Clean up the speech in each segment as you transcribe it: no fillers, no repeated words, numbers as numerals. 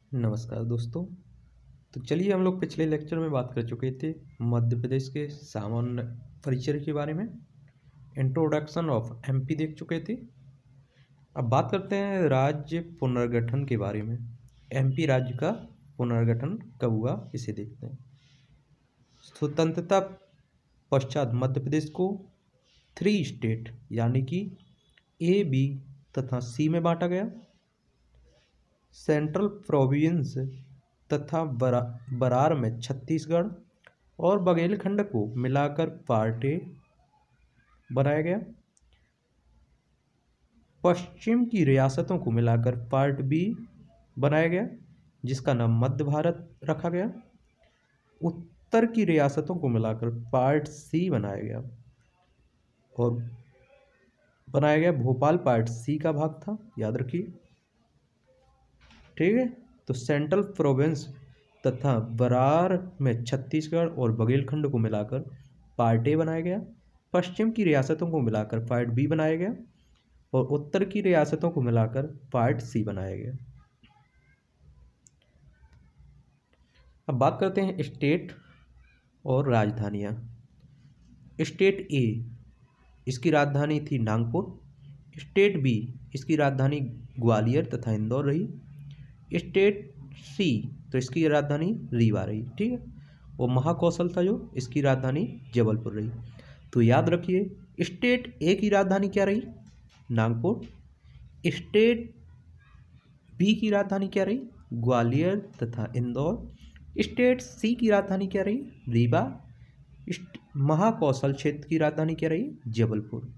नमस्कार दोस्तों। तो चलिए हम लोग पिछले लेक्चर में बात कर चुके थे मध्य प्रदेश के सामान्य परिचय के बारे में। इंट्रोडक्शन ऑफ एमपी देख चुके थे। अब बात करते हैं राज्य पुनर्गठन के बारे में। एमपी राज्य का पुनर्गठन कब हुआ इसे देखते हैं। स्वतंत्रता पश्चात मध्य प्रदेश को 3 स्टेट यानी कि ए, बी तथा सी में बांटा गया। सेंट्रल प्रोविंस तथा बरार में छत्तीसगढ़ और बघेलखंड को मिलाकर पार्ट ए बनाया गया। पश्चिम की रियासतों को मिलाकर पार्ट बी बनाया गया जिसका नाम मध्य भारत रखा गया। उत्तर की रियासतों को मिलाकर पार्ट सी बनाया गया और बनाया गया भोपाल पार्ट सी का भाग था, याद रखिए। ठीक है, तो सेंट्रल प्रोविंस तथा बरार में छत्तीसगढ़ और बघेलखंड को मिलाकर पार्ट ए बनाया गया। पश्चिम की रियासतों को मिलाकर पार्ट बी बनाया गया और उत्तर की रियासतों को मिलाकर पार्ट सी बनाया गया। अब बात करते हैं स्टेट और राजधानियाँ। स्टेट ए, इसकी राजधानी थी नागपुर। स्टेट बी, इसकी राजधानी ग्वालियर तथा इंदौर रही। स्टेट सी, तो इसकी राजधानी रीवा रही। ठीक है, और महाकौशल था जो, इसकी राजधानी जबलपुर रही। तो याद रखिए स्टेट ए की राजधानी क्या रही? नागपुर। स्टेट बी की राजधानी क्या रही? ग्वालियर तथा इंदौर। स्टेट सी की राजधानी क्या रही? रीवा। महाकौशल क्षेत्र की राजधानी क्या रही? जबलपुर।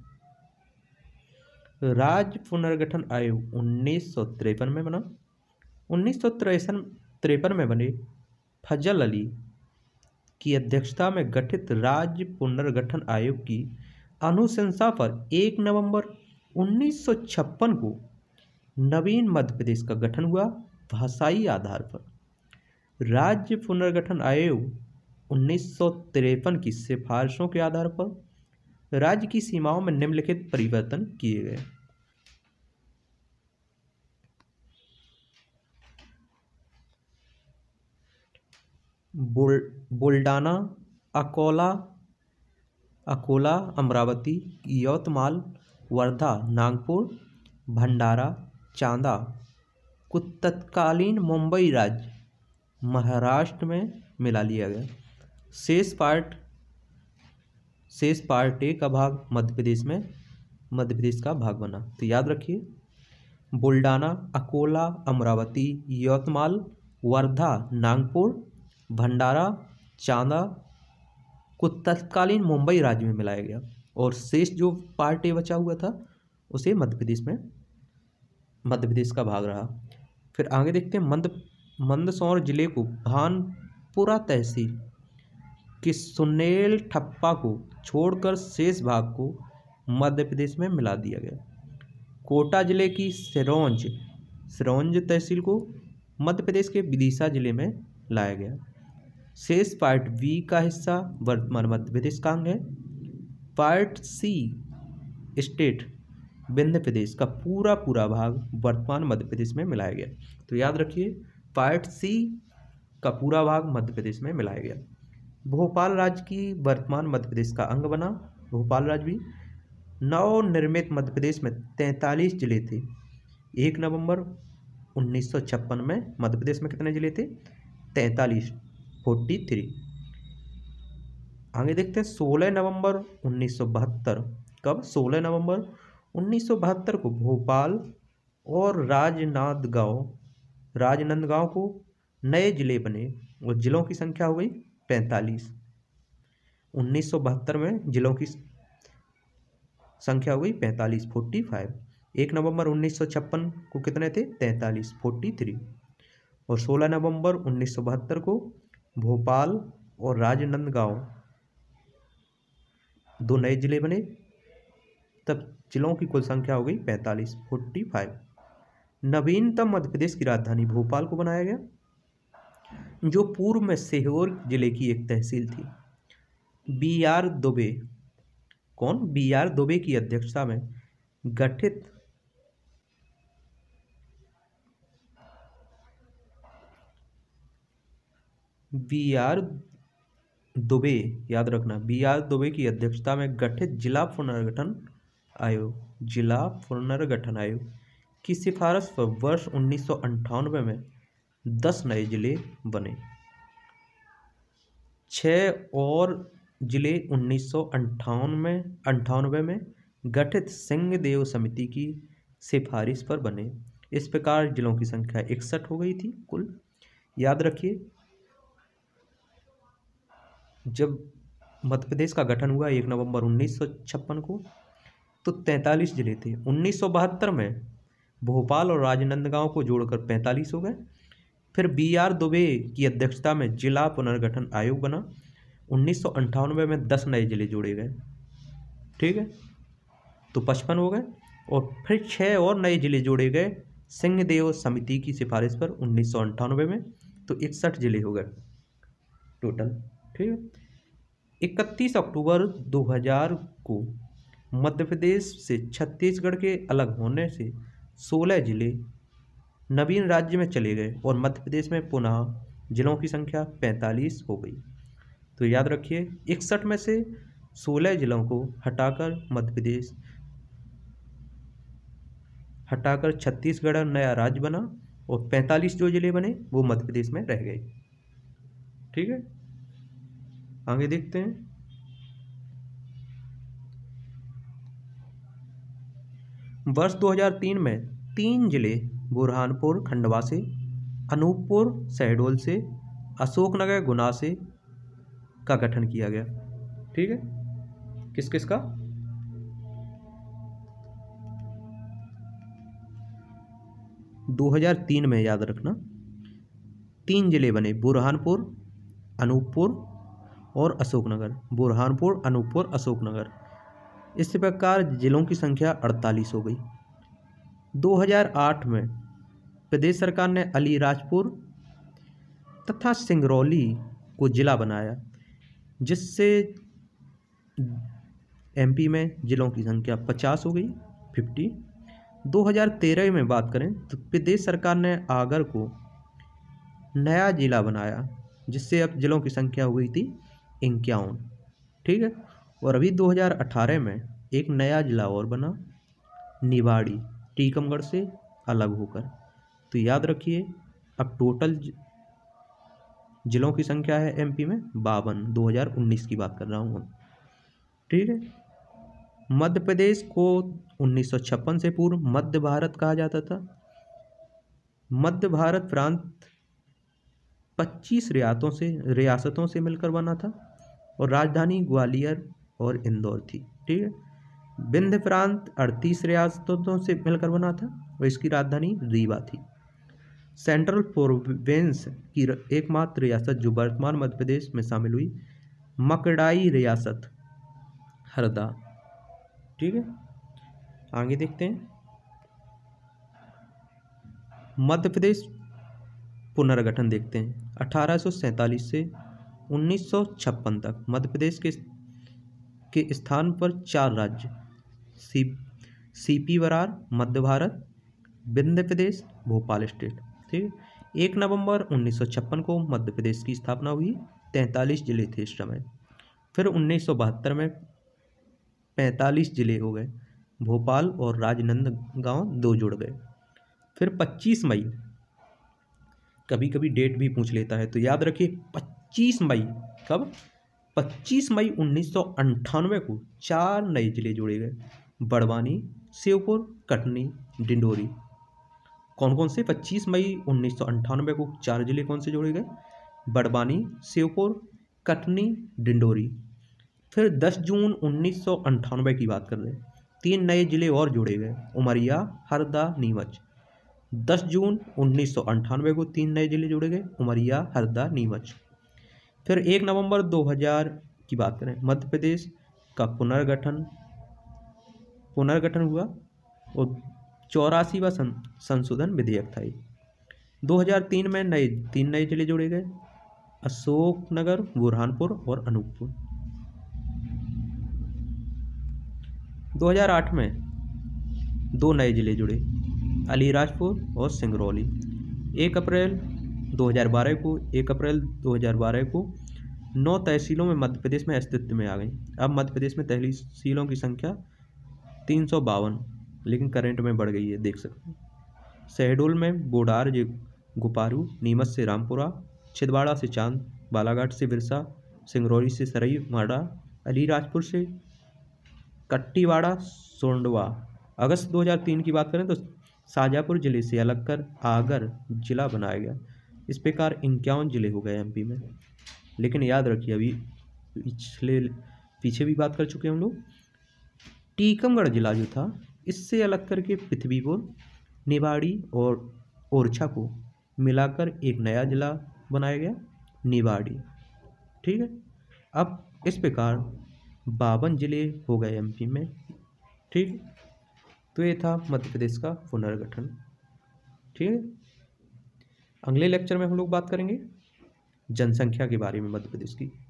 राज्य पुनर्गठन आयोग 1953 में बना। 1953 में बने फजल अली की अध्यक्षता में गठित राज्य पुनर्गठन आयोग की अनुशंसा पर 1 नवंबर 1956 को नवीन मध्य प्रदेश का गठन हुआ। भाषाई आधार पर राज्य पुनर्गठन आयोग 1953 की सिफारिशों के आधार पर राज्य की सीमाओं में निम्नलिखित परिवर्तन किए गए। बुल्डाना, अकोला, अमरावती, यवतमाल, वर्धा, नागपुर, भंडारा, चांदा को तत्कालीन मुंबई राज्य महाराष्ट्र में मिला लिया गया। शेष पार्ट ए का भाग मध्य प्रदेश का भाग बना। तो याद रखिए बुल्डाना, अकोला, अमरावती, यवतमाल, वर्धा, नागपुर, भंडारा, चांदा को तत्कालीन मुंबई राज्य में मिलाया गया और शेष जो पार्ट ए बचा हुआ था उसे मध्य प्रदेश का भाग रहा। फिर आगे देखते हैं मंदसौर जिले को भानपुरा तहसील के सुनेल ठप्पा को छोड़कर शेष भाग को मध्य प्रदेश में मिला दिया गया। कोटा जिले की सिरोंज तहसील को मध्य प्रदेश के विदिशा जिले में लाया गया। शेष पार्ट बी का हिस्सा वर्तमान मध्य प्रदेश का अंग है। Part C state Vindhya Pradesh का पूरा भाग वर्तमान मध्य प्रदेश में मिलाया गया। तो याद रखिए पार्ट सी का पूरा भाग मध्य प्रदेश में मिलाया गया। भोपाल राज्य की वर्तमान मध्य प्रदेश का अंग बना भोपाल राज्य भी। नवनिर्मित मध्य प्रदेश में 43 जिले थे। 1 नवंबर 1956 में मध्य प्रदेश में कितने जिले थे? 43, 43। आगे देखते हैं 16 नवंबर 1972। कब? 16 नवंबर 1972 को भोपाल और राजनांदगांव को नए जिले बने और जिलों की संख्या हो गई 45। 1972 में जिलों की संख्या हो गई 45, 45। 1 नवंबर 1956 को कितने थे? 43, 43। और 16 नवंबर 1972 को भोपाल और राजनांदगांव 2 नए जिले बने, तब जिलों की कुल संख्या हो गई 45, 45। नवीनतम मध्य प्रदेश की राजधानी भोपाल को बनाया गया जो पूर्व में सीहोर जिले की एक तहसील थी। बी.आर. दुबे की अध्यक्षता में गठित बी आर दुबे, याद रखना, बी आर दुबे की अध्यक्षता में गठित जिला पुनर्गठन आयोग की सिफारिश पर वर्ष 1998 में 10 नए जिले बने। 6 और जिले 1998 में गठित सिंहदेव समिति की सिफारिश पर बने। इस प्रकार जिलों की संख्या 61 हो गई थी कुल। याद रखिए, जब मध्य प्रदेश का गठन हुआ 1 नवंबर 1956 को, तो 43 जिले थे। 1972 में भोपाल और राजनांदगांव को जोड़कर 45 हो गए। फिर बी आर दुबे की अध्यक्षता में जिला पुनर्गठन आयोग बना। 1998 में 10 नए जिले जोड़े गए, ठीक है, तो 55 हो गए। और फिर 6 और नए जिले जोड़े गए सिंहदेव समिति की सिफारिश पर 1998 में, तो 61 जिले हो गए टोटल, ठीक है। 31 अक्टूबर 2000 को मध्य प्रदेश से छत्तीसगढ़ के अलग होने से 16 जिले नवीन राज्य में चले गए और मध्य प्रदेश में पुनः जिलों की संख्या 45 हो गई। तो याद रखिए, 61 में से 16 जिलों को हटाकर छत्तीसगढ़ नया राज्य बना और 45 जो जिले बने वो मध्य प्रदेश में रह गए, ठीक है। आगे देखते हैं। वर्ष 2003 में 3 जिले बुरहानपुर खंडवा से, अनूपपुर शहडोल से, अशोकनगर गुना से का गठन किया गया, ठीक है। किस किस का? - 2003 में, याद रखना, 3 जिले बने, बुरहानपुर, अनूपपुर और अशोकनगर। बुरहानपुर, अनूपपुर, अशोकनगर। इस प्रकार जिलों की संख्या 48 हो गई। 2008 में प्रदेश सरकार ने अलीराजपुर तथा सिंगरौली को जिला बनाया, जिससे एमपी में जिलों की संख्या 50 हो गई, 50। 2013 में बात करें तो प्रदेश सरकार ने आगर को नया जिला बनाया, जिससे अब जिलों की संख्या हो गई थी 51, ठीक है। और अभी 2018 में एक नया जिला और बना, निवाड़ी, टीकमगढ़ से अलग होकर। तो याद रखिए, अब टोटल जिलों की संख्या है एमपी में 52, 2019 की बात कर रहा हूँ, ठीक है। मध्य प्रदेश को 1956 से पूर्व मध्य भारत कहा जाता था। मध्य भारत प्रांत 25 रियासतों से मिलकर बना था और राजधानी ग्वालियर और इंदौर थी, ठीक है। विंध्य प्रांत 38 रियासतों से मिलकर बना था और इसकी राजधानी रीवा थी। सेंट्रल प्रोविंस की एकमात्र रियासत जो वर्तमान मध्य प्रदेश में शामिल हुई, मकड़ाई रियासत, हरदा, ठीक है। आगे देखते हैं। मध्य प्रदेश पुनर्गठन देखते हैं। 1847 से 1956 तक मध्य प्रदेश के स्थान पर 4 राज्य, सीपी बरार, मध्य भारत, विंध्य प्रदेश, भोपाल स्टेट, ठीक। 1 नवंबर 1956 को मध्य प्रदेश की स्थापना हुई। 43 जिले थे इस समय। फिर 1972 में 45 जिले हो गए, भोपाल और राजनांदगांव 2 जुड़ गए। फिर 25 मई, कभी कभी डेट भी पूछ लेता है, तो याद रखिए 25 मई, कब? 25 मई 1998 को 4 नए जिले जोड़े गए, बड़वानी, श्योपुर, कटनी, डिंडोरी। कौन कौन से? 25 मई 1998 को 4 जिले कौन से जोड़े गए? बड़वानी, श्योपुर, कटनी, डिंडोरी। फिर 10 जून 1998 की बात कर रहे हैं, 3 नए जिले और जोड़े गए, उमरिया, हरदा, नीमच। 10 जून 1998 को 3 नए जिले जोड़े गए, उमरिया, हरदा, नीमच। फिर 1 नवंबर 2000 की बात करें, मध्य प्रदेश का पुनर्गठन हुआ और 84वां संशोधन विधेयक था। 2003 में 3 नए जिले जोड़े गए, अशोकनगर, बुरहानपुर और अनूपपुर। 2008 में 2 नए जिले जुड़े, अलीराजपुर और सिंगरौली। 1 अप्रैल 2012 को 1 अप्रैल 2012 को 9 तहसीलों में मध्य प्रदेश में अस्तित्व में आ गई। अब मध्य प्रदेश में तहसीलों की संख्या 352, लेकिन करंट में बढ़ गई है, देख सकते हैं। शहडोल में बोडार गुपारू, नीमच से रामपुरा, छिंदवाड़ा से चांद, बालाघाट से बिरसा, सिंगरौली से सरई माड़ा, अलीराजपुर से कट्टीवाड़ा सोंडवा। अगस्त 2003 की बात करें तो शाजापुर जिले से अलग कर आगर जिला बनाया गया। इस प्रकार 51 जिले हो गए एमपी में। लेकिन याद रखिए, अभी पीछे भी बात कर चुके हैं हम लोग। टीकमगढ़ जिला जो था, इससे अलग करके पृथ्वीपुर, निवाड़ी और ओरछा को मिलाकर एक नया जिला बनाया गया, निवाड़ी। ठीक है। अब इस प्रकार 52 जिले हो गए एमपी में। ठीक। तो ये था मध्य प्रदेश का पुनर्गठन। ठीक है। अगले लेक्चर में हम लोग बात करेंगे जनसंख्या के बारे में मध्य प्रदेश की।